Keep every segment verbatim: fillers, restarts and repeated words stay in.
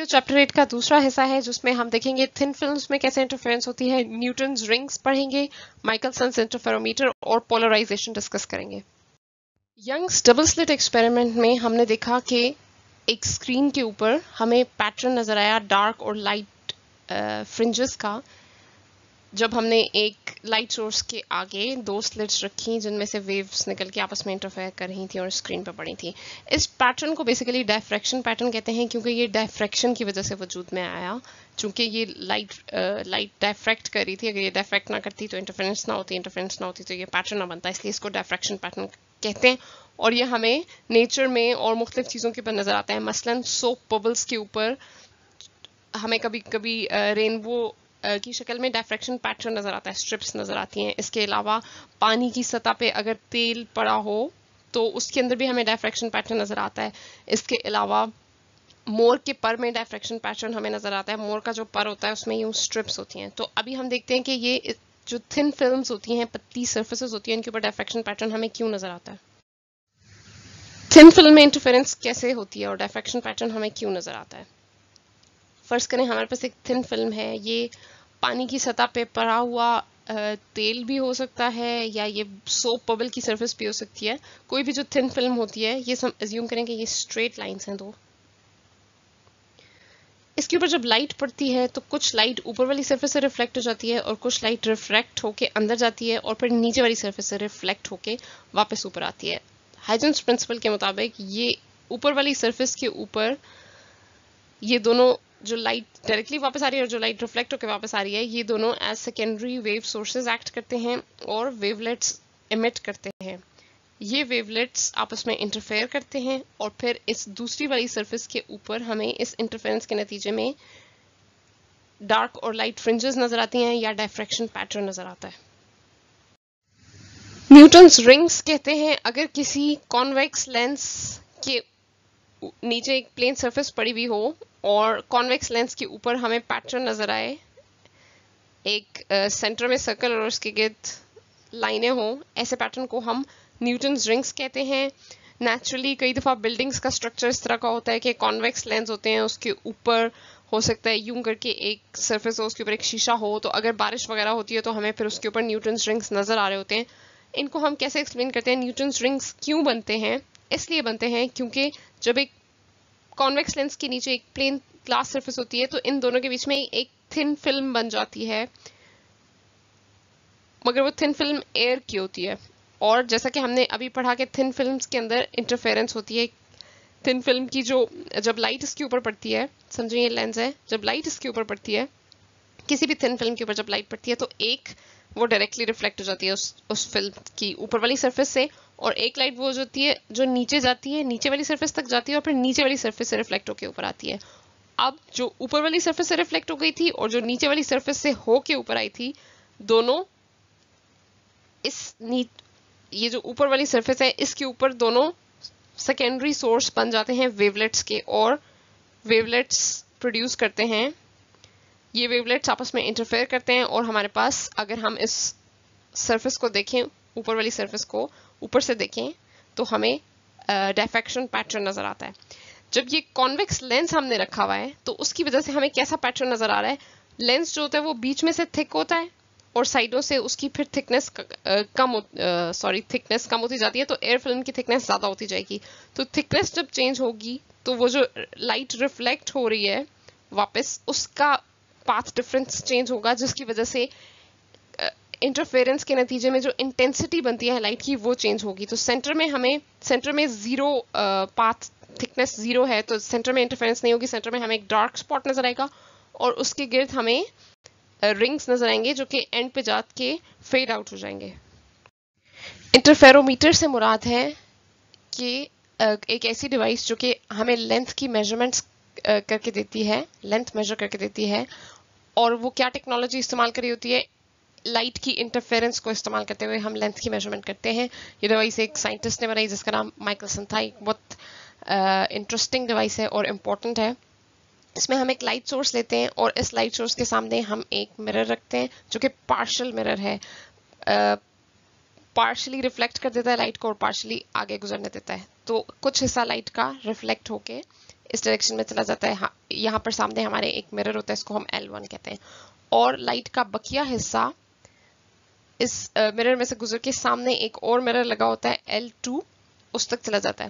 Video chapter eight का दूसरा हिस्सा है जिसमें हम देखेंगे थिन फिल्म्स में कैसे इंटरफेरेंस होती है, न्यूटन्स रिंग्स पढ़ेंगे, माइकलसन्स इंटरफेरोमीटर और पोलराइजेशन डिस्कस करेंगे। यंग्स डबल स्लिट एक्सपेरिमेंट में हमने देखा कि एक स्क्रीन के ऊपर हमें पैटर्न नजर आया डार्क और लाइट फ्रिंजेस का, जब हमने एक लाइट सोर्स के आगे दो स्लिट्स रखी जिनमें से वेव्स निकल के आपस में इंटरफेयर कर रही थी और स्क्रीन पर पड़ी थी। इस पैटर्न को बेसिकली डायफ्रैक्शन पैटर्न कहते हैं क्योंकि ये डायफ्रैक्शन की वजह से वजूद में आया। चूंकि ये लाइट लाइट डायफ्रैक्ट कर रही थी, अगर ये डायफ्रैक्ट ना करती तो इंटरफेरेंस ना होती, इंटरफेरेंस ना होती तो ये पैटर्न ना बनता, इसलिए इसको डायफ्रैक्शन पैटर्न कहते हैं। और ये हमें नेचर में और मुख्तलिफ चीज़ों के ऊपर नजर आता है। मसलन सोप बबल्स के ऊपर हमें कभी कभी रेनबो की शक्ल में डायफ्रैक्शन पैटर्न नजर आता है, स्ट्रिप्स नजर आती हैं। इसके अलावा पानी की सतह पे अगर तेल पड़ा हो तो उसके अंदर भी हमें डायफ्रैक्शन पैटर्न नजर आता है। इसके अलावा मोर के पर में डायफ्रैक्शन पैटर्न हमें नजर आता है। मोर का जो पर होता है उसमें यूं स्ट्रिप्स होती हैं। तो अभी हम देखते हैं कि ये जो थिन फिल्म्स होती हैं, पतली सर्फेसेस होती हैं, इनके ऊपर डायफ्रैक्शन पैटर्न हमें क्यों नजर आता है। थिन फिल्म में इंटरफेरेंस कैसे होती है और डायफ्रैक्शन पैटर्न हमें क्यों नजर आता है। फर्स्ट करें, हमारे पास एक थिन फिल्म है, ये पानी की सतह पे पड़ा हुआ तेल भी हो सकता है या ये सोप बबल की सरफेस भी हो सकती है। कोई भी जो थिन फिल्म होती है, ये हम अज्यूम करें कि ये स्ट्रेट लाइंस हैं दो। इसके ऊपर जब लाइट पड़ती है तो कुछ लाइट ऊपर वाली सरफेस से रिफ्लेक्ट हो जाती है और कुछ लाइट रिफ्रैक्ट होके अंदर जाती है और फिर नीचे वाली सरफेस से रिफ्लेक्ट होके वापस ऊपर आती है। हाइजेंस प्रिंसिपल के मुताबिक ये ऊपर वाली सरफेस के ऊपर ये दोनों, जो लाइट डायरेक्टली वापस आ रही है और जो लाइट रिफ्लेक्ट होकर वापस आ रही है, ये दोनों as secondary wave sources act करते हैं और वेवलेट्स इमिट करते हैं। ये वेवलेट्स आपस में इंटरफेयर करते हैं और फिर इस दूसरी वाली सरफेस के ऊपर हमें इस इंटरफेरेंस के नतीजे में डार्क और लाइट फ्रिंजेस नजर आती हैं या डायफ्रैक्शन पैटर्न नजर आता है। न्यूटन्स रिंग्स कहते हैं अगर किसी कॉन्वेक्स लेंस के नीचे एक प्लेन सरफेस पड़ी हुई हो और कॉन्वेक्स लेंस के ऊपर हमें पैटर्न नजर आए, एक सेंटर में सर्कल और उसके गिर्द लाइनें हो, ऐसे पैटर्न को हम न्यूटन्स रिंग्स कहते हैं। नेचुरली कई दफा बिल्डिंग्स का स्ट्रक्चर इस तरह का होता है कि कॉन्वेक्स लेंस होते हैं, उसके ऊपर हो सकता है यूं करके एक सरफेस हो, उसके ऊपर एक शीशा हो, तो अगर बारिश वगैरह होती है तो हमें फिर उसके ऊपर न्यूटन्स रिंग्स नजर आ रहे होते हैं। इनको हम कैसे एक्सप्लेन करते हैं, न्यूटन्स रिंग्स क्यों बनते हैं? इसलिए बनते हैं क्योंकि जब एक कॉन्वेक्स लेंस के नीचे एक प्लेन ग्लास सरफेस होती है तो इन दोनों के बीच में एक थिन फिल्म बन जाती है, मगर वो थिन फिल्म एयर की होती है। और जैसा कि हमने अभी पढ़ा कि थिन फिल्म्स के अंदर इंटरफेरेंस होती है। थिन फिल्म की जो जब लाइट इसके ऊपर पड़ती है, समझिए ये लेंस है, जब लाइट इसके ऊपर पड़ती है, किसी भी थिन फिल्म के ऊपर जब लाइट पड़ती है तो एक वो डायरेक्टली रिफ्लेक्ट हो जाती है उस उस फिल्म की ऊपर वाली सरफेस से, और एक लाइट वो जो होती है जो नीचे जाती है, नीचे वाली सरफेस तक जाती है और फिर नीचे वाली सरफेस से रिफ्लेक्ट होकर ऊपर आती है। अब जो ऊपर वाली सरफेस से रिफ्लेक्ट हो गई थी और जो नीचे वाली सरफेस से होके ऊपर आई थी, दोनों इस नी ये जो ऊपर वाली सरफेस है इसके ऊपर दोनों सेकेंडरी सोर्स बन जाते हैं वेवलेट्स के, और वेवलेट्स प्रोड्यूस करते हैं। ये वेवलेट्स आपस में इंटरफेयर करते हैं और हमारे पास, अगर हम इस सरफेस को देखें, ऊपर वाली सरफेस को ऊपर से देखें, तो हमें डायफ्रैक्शन पैटर्न नजर आता है। जब ये कॉन्वेक्स लेंस हमने रखा हुआ है तो उसकी वजह से हमें कैसा पैटर्न नजर आ रहा है, लेंस जो होता है वो बीच में से थिक होता है और साइडों से उसकी फिर थिकनेस कम सॉरी थिकनेस कम होती जाती है, तो एयर फिल्म की थिकनेस ज्यादा होती जाएगी। तो थिकनेस जब चेंज होगी तो वो जो लाइट रिफ्लेक्ट हो रही है वापस, उसका पाथ डिफरेंस चेंज होगा, जिसकी वजह से इंटरफेरेंस के नतीजे में जो इंटेंसिटी बनती है लाइट की वो चेंज होगी। तो सेंटर में हमें सेंटर में जीरो पाथ थिकनेस जीरो है तो सेंटर में इंटरफेरेंस नहीं होगी। सेंटर में हमें एक डार्क स्पॉट नजर आएगा और उसके गिर्द हमें रिंग्स नजर आएंगे जो कि एंड पे जाके फेड आउट हो जाएंगे। इंटरफेरोमीटर से मुराद है कि एक ऐसी डिवाइस जो कि हमें लेंथ की मेजरमेंट्स करके देती है, लेंथ मेजर करके देती है। और वो क्या टेक्नोलॉजी इस्तेमाल करी होती है, लाइट की इंटरफेरेंस को इस्तेमाल करते हुए हम लेंथ की मेजरमेंट करते हैं। ये डिवाइस एक साइंटिस्ट ने बनाई जिसका नाम माइकलसन था। एक बहुत इंटरेस्टिंग डिवाइस है और इम्पोर्टेंट है। इसमें हम एक लाइट सोर्स लेते हैं और इस लाइट सोर्स के सामने हम एक मिरर रखते हैं जो कि पार्शियल मिरर है, पार्शियली रिफ्लेक्ट कर देता है लाइट को और पार्शियली आगे गुजरने देता है। तो कुछ हिस्सा लाइट का रिफ्लेक्ट होके इस डायरेक्शन में चला जाता है। यहाँ पर सामने हमारे एक मिरर होता है, इसको हम एल वन कहते हैं, और लाइट का बकिया हिस्सा इस मिरर uh, में से गुजर के सामने एक और मिरर लगा होता है एल टू, उस तक चला जाता है।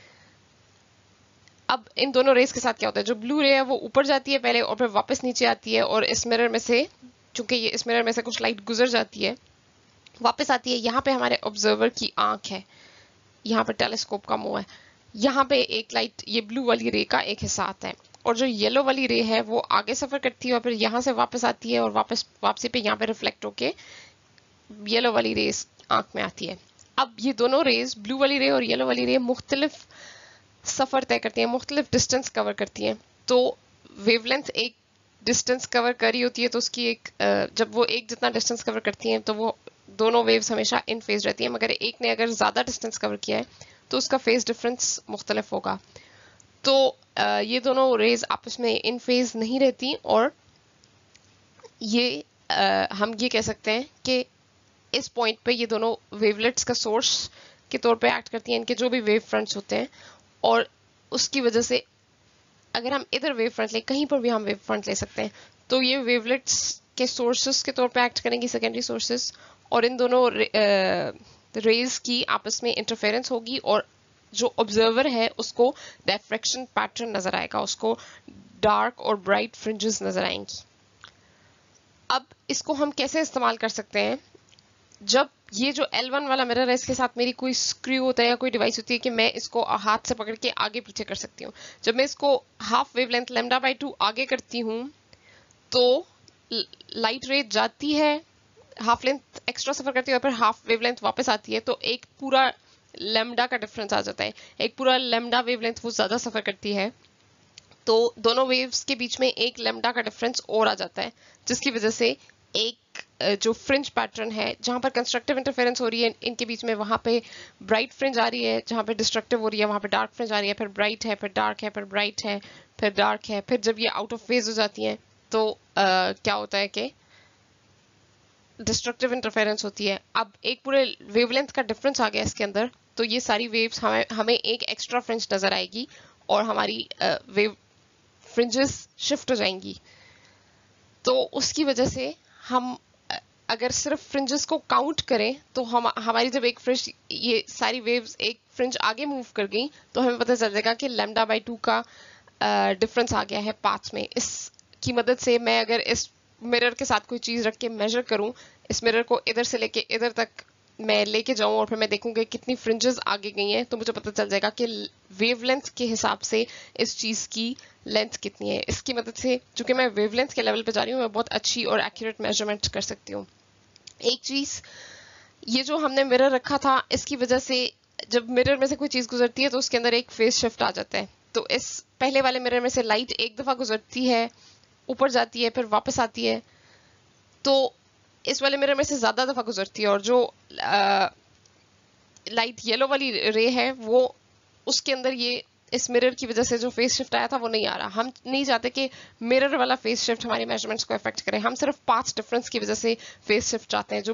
अब इन दोनों रेस के साथ क्या होता है, जो ब्लू रे है वो ऊपर जाती है पहले और फिर वापस नीचे आती है, और इस मिरर में से, चूंकि ये इस मिरर में से कुछ लाइट गुजर जाती है, वापस आती है। यहाँ पे हमारे ऑब्जर्वर की आंख है, यहाँ पे टेलीस्कोप का मुंह है, यहाँ पे एक लाइट, ये ब्लू वाली रे का एक हिस्सा आता है, और जो येलो वाली रे है वो आगे सफर करती है और फिर यहाँ से वापस आती है, और वापस वापसी पे यहाँ पे रिफ्लेक्ट होके येलो वाली रेस आंख में आती है। अब ये दोनों रेस, ब्लू वाली रे और येलो वाली रे, मुख्तलिफ सफर तय करती हैं, मुख्तलिफ डिस्टेंस कवर करती हैं। तो वेवलेंथ एक डिस्टेंस कवर करी होती है तो उसकी एक, जब वो एक जितना डिस्टेंस कवर करती हैं तो वो दोनों वेव्स हमेशा इन फेज रहती है, मगर एक ने अगर ज्यादा डिस्टेंस कवर किया है तो उसका फेज डिफरेंस मुख्तलिफ होगा। तो ये दोनों रेज आपस में इन फेज नहीं रहती, और ये हम ये कह सकते हैं कि इस पॉइंट पे ये दोनों वेवलेट्स का सोर्स के तौर पे एक्ट करती हैं, इनके जो भी वेव फ्रंट्स होते हैं, और उसकी वजह से अगर हम इधर वेव फ्रंट ले, कहीं पर भी हम वेव फ्रंट ले सकते हैं, तो ये वेवलेट्स के सोर्सेस के तौर पे एक्ट करेंगी, सेकेंडरी सोर्सेस, और इन दोनों रेज की आपस में इंटरफेरेंस होगी, और जो ऑब्जर्वर है उसको डिफ्रैक्शन पैटर्न नजर आएगा, उसको डार्क और ब्राइट फ्रिंजेस नजर आएंगी। अब इसको हम कैसे इस्तेमाल कर सकते हैं, जब ये जो एल वन वाला मिरर है इसके साथ मेरी कोई स्क्रू होता है या कोई डिवाइस होती है कि मैं इसको हाथ से पकड़ के आगे पीछे कर सकती हूँ। जब मैं इसको half wavelength lambda by two आगे करती हूँ तो लाइट रे जाती है, हाफ लेंथ एक्स्ट्रा सफर करती है और फिर हाफ वेवलेंथ वापस आती है, तो एक पूरा लैम्डा का डिफरेंस आ जाता है, एक पूरा लैम्डा वेवलेंथ वो ज्यादा सफर करती है, तो दोनों वेव्स के बीच में एक लैम्डा का डिफरेंस और आ जाता है, जिसकी वजह से एक जो फ्रिंज पैटर्न है जहां पर कंस्ट्रक्टिव इंटरफेरेंस हो रही है इनके बीच में, वहां पे ब्राइट फ्रिंज आ रही है, जहां पे डिस्ट्रक्टिव हो रही है वहां पे डार्क फ्रिंज आ रही है, फिर ब्राइट है, फिर डार्क है, फिर ब्राइट है, फिर डार्क है, फिर जब ये आउट ऑफ फेज हो जाती हैं तो आ, क्या होता है कि डिस्ट्रक्टिव इंटरफेरेंस होती है। अब एक पूरे वेवलेंथ का डिफरेंस आ गया इसके अंदर, तो ये सारी वेव्स हमें हमें एक एक्स्ट्रा फ्रिंज नजर आएगी और हमारी वेव फ्रिंजेस शिफ्ट हो जाएंगी। तो उसकी वजह से हम अगर सिर्फ फ्रिंजेस को काउंट करें तो हम हमारी जब एक फ्रिंज, ये सारी वेव्स एक फ्रिंज आगे मूव कर गई तो हमें पता चल जाएगा कि लैम्डा बाई टू का डिफरेंस आ गया है पाथ में। इसकी मदद से मैं अगर इस मिरर के साथ कोई चीज रख के मेजर करूं, इस मिरर को इधर से लेके इधर तक मैं लेके जाऊं और फिर मैं देखूंगी कितनी फ्रिंजेस आगे गई हैं, तो मुझे पता चल जाएगा कि वेवलेंथ के हिसाब से इस चीज की लेंथ कितनी है। इसकी मदद से चूंकि मैं वेवलेंथ के लेवल पे जा रही हूँ, मैं बहुत अच्छी और एक्यूरेट मेजरमेंट कर सकती हूँ। एक चीज, ये जो हमने मिरर रखा था इसकी वजह से जब मिरर में से कोई चीज गुजरती है तो उसके अंदर एक फेज शिफ्ट आ जाता है। तो इस पहले वाले मिरर में से लाइट एक दफा गुजरती है, ऊपर जाती है, फिर वापस आती है, तो इस वाले मिरर में से ज्यादा दफा गुजरती है, और जो आ, लाइट येलो वाली रे है वो उसके अंदर ये इस मिरर की वजह से जो फेज शिफ्ट आया था वो नहीं आ रहा। हम नहीं चाहते कि मिरर वाला फेज शिफ्ट हमारी मेजरमेंट्स को अफेक्ट करे, हम सिर्फ पाथ डिफरेंस की वजह से फेज शिफ्ट चाहते हैं। जो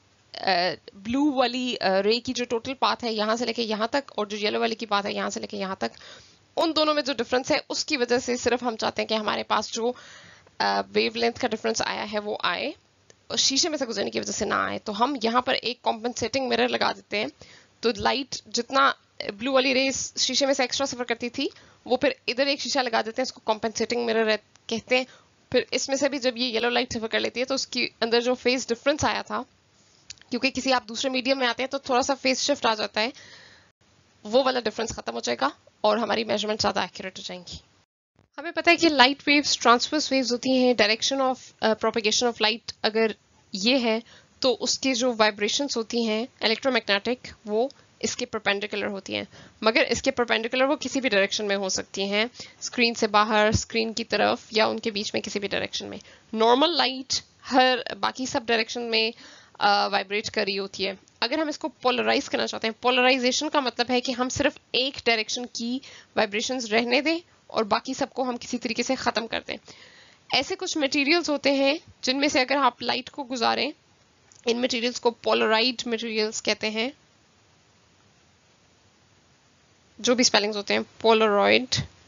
ब्लू uh, वाली रे uh, की जो टोटल पाथ है यहाँ से लेके यहाँ तक, और जो येलो वाली की पाथ है यहाँ से लेके यहाँ तक, उन दोनों में जो डिफरेंस है उसकी वजह से सिर्फ हम चाहते हैं कि हमारे पास जो वेवलेंथ uh, का डिफरेंस आया है वो आए, और शीशे में से गुजरने की वजह से ना आए। तो हम यहाँ पर एक कॉम्पनसेटिंग मिरर लगा देते हैं, तो लाइट जितना ब्लू वाली रेस शीशे में से एक्स्ट्रा सफर करती थी वो फिर इधर एक शीशा लगा देते हैं, इसको कॉम्पनसेटिंग मिरर कहते हैं। फिर इसमें से भी जब ये येलो लाइट सफर कर लेती है तो उसके अंदर जो फेज डिफरेंस आया था, क्योंकि किसी आप दूसरे मीडियम में आते हैं तो थोड़ा सा फेज शिफ्ट आ जाता है, वो वाला डिफरेंस खत्म हो जाएगा और हमारी मेजरमेंट ज्यादा एक्यूरेट हो जाएंगी। हमें पता है कि लाइट वेव्स ट्रांसवर्स वेव्स होती हैं। Direction of propagation of light अगर ये है तो उसके जो वाइब्रेशंस होती हैं इलेक्ट्रोमैग्नेटिक, वो इसके परपेंडिकुलर होती हैं, मगर इसके परपेंडिकुलर वो किसी भी डायरेक्शन में हो सकती हैं, स्क्रीन से बाहर, स्क्रीन की तरफ, या उनके बीच में किसी भी डायरेक्शन में। नॉर्मल लाइट हर बाकी सब डायरेक्शन में वाइब्रेट uh, कर रही होती है। अगर हम इसको पोलराइज करना चाहते हैं, पोलराइजेशन का मतलब है कि हम सिर्फ एक डायरेक्शन की वाइब्रेशंस रहने दें और बाकी सबको हम किसी तरीके से खत्म कर दें। ऐसे कुछ मटेरियल्स होते हैं जिनमें से अगर आप लाइट को गुजारें, इन मटेरियल्स को पोलराइड मटेरियल्स कहते हैं, जो भी स्पेलिंग्स होते हैं, polaroid,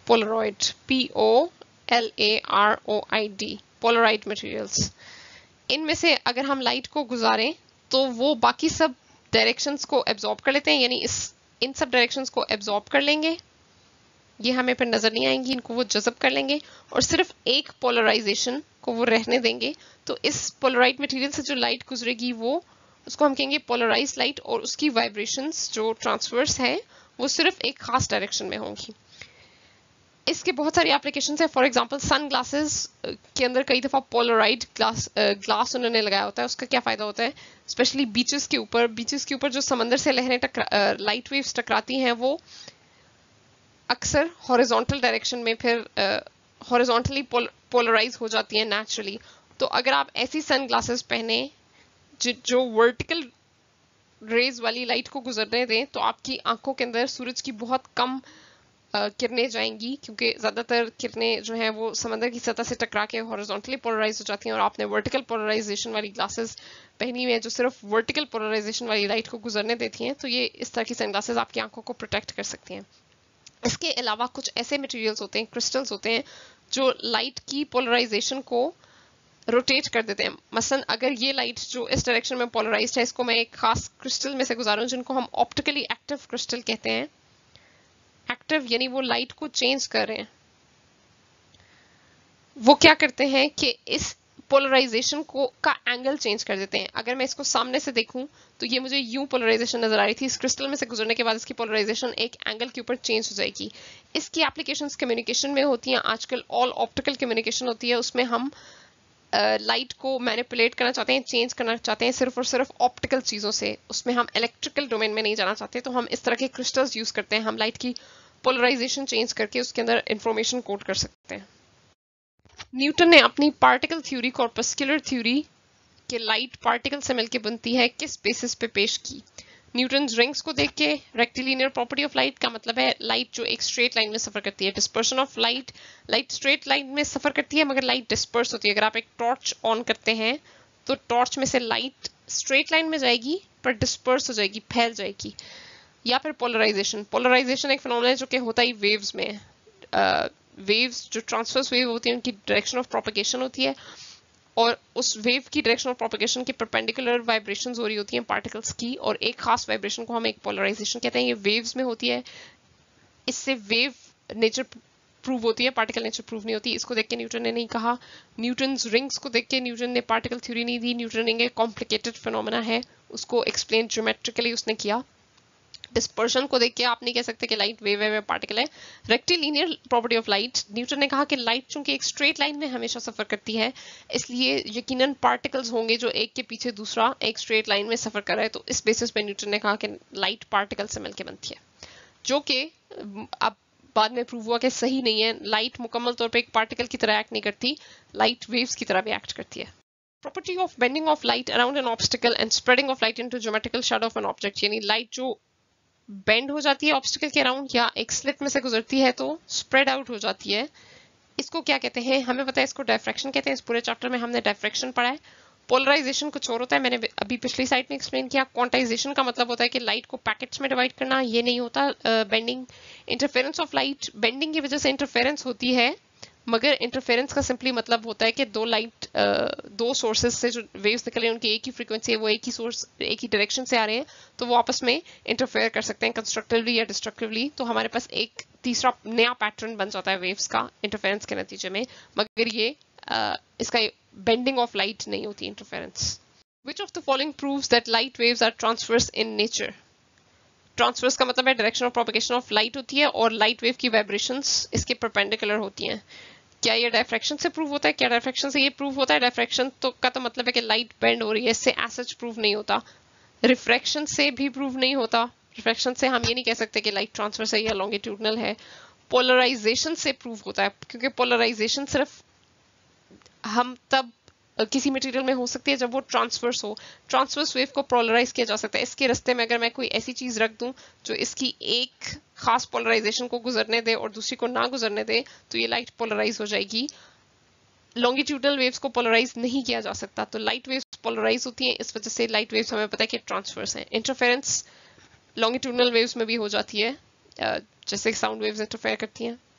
polaroid, P O L A R O I D, polaroid materials. इनमें से अगर हम लाइट को गुजारें तो वो बाकी सब डायरेक्शंस को एब्जॉर्ब कर लेते हैं, यानी इस इन सब डायरेक्शंस को एब्जॉर्ब कर लेंगे, ये हमें फिर नजर नहीं आएंगी, इनको वो जज़ब कर लेंगे और सिर्फ एक पोलराइजेशन को वो रहने देंगे। तो इस पोलराइड मटेरियल से जो लाइट गुजरेगी वो उसको हम कहेंगे पोलराइज लाइट, और उसकी वाइब्रेशंस जो ट्रांसवर्स है वो सिर्फ एक खास डायरेक्शन में होंगी। इसके बहुत सारी एप्लीकेशंस है। फॉर एग्जांपल सन ग्लासेस के अंदर कई दफा पोलराइड ग्लास ग्लास उन्होंने लगाया होता है। उसका क्या फायदा होता है, स्पेशली बीचेस के ऊपर बीचेस के ऊपर जो समंदर से लहरें टकरा लाइट वेव्स टकराती हैं वो अक्सर हॉरिजॉन्टल डायरेक्शन में फिर हॉरिजॉन्टली पोलराइज हो जाती है नेचुरली। तो अगर आप ऐसी सन ग्लासेस पहने जो वर्टिकल रेज वाली लाइट को गुजरने दें तो आपकी आंखों के अंदर सूरज की बहुत कम किरणें जाएंगी, क्योंकि ज्यादातर किरणें जो हैं वो समंदर की सतह से टकरा के हॉरिजॉन्टली पोलराइज हो जाती हैं, और आपने वर्टिकल पोलराइजेशन वाली ग्लासेस पहनी हुई है जो सिर्फ वर्टिकल पोलराइजेशन वाली लाइट को गुजरने देती हैं। तो ये इस तरह की सन ग्लासेस आपकी आंखों को प्रोटेक्ट कर सकती हैं। इसके अलावा कुछ ऐसे मटेरियल्स होते हैं, क्रिस्टल्स होते हैं, जो लाइट की पोलराइजेशन को रोटेट कर देते हैं। मसलन अगर ये लाइट जो इस डायरेक्शन में पोलराइज्ड है, इसको मैं एक खास क्रिस्टल में से गुजारूं जिनको हम ऑप्टिकली एक्टिव क्रिस्टल कहते हैं। एक्टिव यानी वो लाइट को चेंज कर रहे हैं। वो क्या करते हैं कि इस पोलराइजेशन को का एंगल चेंज कर देते हैं। अगर मैं इसको सामने से देखूं तो ये मुझे यूं पोलराइजेशन नजर आ रही थी, इस क्रिस्टल में से गुजरने के बाद इसकी पोलराइजेशन एक एंगल के ऊपर चेंज हो जाएगी। इसकी एप्लीकेशंस कम्युनिकेशन में होती हैं, आजकल ऑल ऑप्टिकल कम्युनिकेशन होती है, उसमें हम लाइट uh, को मैनिपुलेट करना चाहते हैं, चेंज करना चाहते हैं सिर्फ और सिर्फ ऑप्टिकल चीजों से, उसमें हम इलेक्ट्रिकल डोमेन में नहीं जाना चाहते। तो हम इस तरह के क्रिस्टल्स यूज करते हैं, हम लाइट की पोलराइजेशन चेंज करके उसके अंदर इंफॉर्मेशन कोड कर सकते हैं। न्यूटन ने अपनी पार्टिकल थ्योरी, कॉर्पस्कुलर थ्योरी कि लाइट पार्टिकल से मिलकर बनती है, किस बेसिस पे पेश की? न्यूटन रिंग्स को देख के, रेक्टिलिनियर प्रॉपर्टी ऑफ लाइट का मतलब है लाइट जो एक स्ट्रेट लाइन में सफर करती है, dispersion of light, light straight line में सफर करती है मगर लाइट डिस्पर्स होती है। अगर आप एक टॉर्च ऑन करते हैं तो टॉर्च में से लाइट स्ट्रेट लाइन में जाएगी पर डिस्पर्स हो जाएगी, फैल जाएगी। या फिर पोलराइजेशन, पोलराइजेशन एक फिनोमेना है जो कि होता ही वेव्स में है। वेव्स जो ट्रांसवर्स वेव होती है उनकी डायरेक्शन ऑफ प्रोपगेशन होती है, और उस वेव की डायरेक्शन ऑफ प्रोपगेशन के परपेंडिकुलर वाइब्रेशंस हो रही होती हैं पार्टिकल्स की, और एक खास वाइब्रेशन को हम एक पोलराइजेशन कहते हैं। ये वेव्स में होती है, इससे वेव नेचर प्रूव होती है, पार्टिकल नेचर प्रूव नहीं होती। इसको देख के न्यूटन ने नहीं कहा, न्यूटन रिंग्स को देख के न्यूटन ने पार्टिकल थ्योरी नहीं दी। न्यूटन रिंग एक कॉम्प्लिकेटेड फिनोमेना है, उसको एक्सप्लेन ज्योमेट्रिकली उसने किया। डिस्पर्शन को देख के आप नहीं कह सकते कि लाइट वेव है, पार्टिकल है। Rectilinear property of light, Newton ने कहा कि लाइट चूंकि एक स्ट्रेट लाइन में हमेशा सफर करती है, इसलिए यकीनन पार्टिकल्स होंगे जो एक के पीछे दूसरा एक स्ट्रेट लाइन में सफर कर रहा है। तो इस बेसिस पे न्यूटन ने कहा कि लाइट पार्टिकल से मिलकर बनती है, जो कि अब बाद में प्रूव हुआ कि सही नहीं है। लाइट मुकम्मल तौर पर एक पार्टिकल की तरह एक्ट नहीं करती, लाइट वेव्स की तरह भी एक्ट करती है। Property of bending of light around an obstacle and spreading of light into geometrical shadow of an object, यानी लाइट जो बेंड हो जाती है ऑब्स्टिकल के अराउंड या एक स्लिट में से गुजरती है तो स्प्रेड आउट हो जाती है। इसको क्या कहते हैं? हमें पता है, इसको डायफ्रैक्शन कहते हैं। इस पूरे चैप्टर में हमने डायफ्रैक्शन पढ़ा है। पोलराइजेशन कुछ और होता है, मैंने अभी पिछली साइड में एक्सप्लेन किया। क्वांटाइजेशन का मतलब होता है कि लाइट को पैकेट्स में डिवाइड करना, ये नहीं होता bending. Interference of light, bending की वजह से इंटरफेरेंस होती है, मगर इंटरफेरेंस का सिंपली मतलब होता है कि दो लाइट दो सोर्सेज से जो वेव्स निकल रहे हैं उनकी एक ही फ्रीक्वेंसी है, वो एक ही सोर्स एक ही डायरेक्शन से आ रहे हैं, तो वो आपस में इंटरफेयर कर सकते हैं कंस्ट्रक्टिवली या डिस्ट्रक्टिवली। तो हमारे पास एक तीसरा नया पैटर्न बन जाता है वेव्स का इंटरफेरेंस के नतीजे में, मगर ये uh, इसका बेंडिंग ऑफ लाइट नहीं होती interference. Which of the following proves that light waves are transverse in nature? Transverse का मतलब है direction of propagation of light होती है और लाइट वेव की वाइब्रेशंस इसके परपेंडिकुलर होती हैं। क्या ये डायफ्रैक्शन से प्रूव होता है? क्या डायफ्रैक्शन से ये प्रूव होता है? डायफ्रैक्शन तो का तो मतलब है कि लाइट बेंड हो रही है, इससे एज सच प्रूव नहीं होता। रिफ्रैक्शन से भी प्रूव नहीं होता, रिफ्रैक्शन से हम ये नहीं कह सकते कि लाइट ट्रांसवर्स है या लॉन्गिट्यूडनल है। पोलराइजेशन से प्रूव होता है, क्योंकि पोलराइजेशन सिर्फ हम तब किसी मटेरियल में हो सकती है जब वो ट्रांसवर्स हो। ट्रांसवर्स वेव को पोलराइज किया जा सकता है। इसके रास्ते में अगर मैं कोई ऐसी चीज रख दूं जो इसकी एक खास पोलराइजेशन को गुजरने दे और दूसरी को ना गुजरने दे, तो ये लाइट पोलराइज हो जाएगी। लॉन्गिट्यूडनल वेव्स को पोलराइज नहीं किया जा सकता, तो लाइट वेव्स पोलराइज होती हैं, इस वजह से लाइट वेव्स हमें पता है कि ट्रांसवर्स हैं। इंटरफेरेंस लॉन्गिट्यूडनल वेव्स में भी हो जाती है, जैसे साउंड वेव्स इंटरफेयर करती हैं।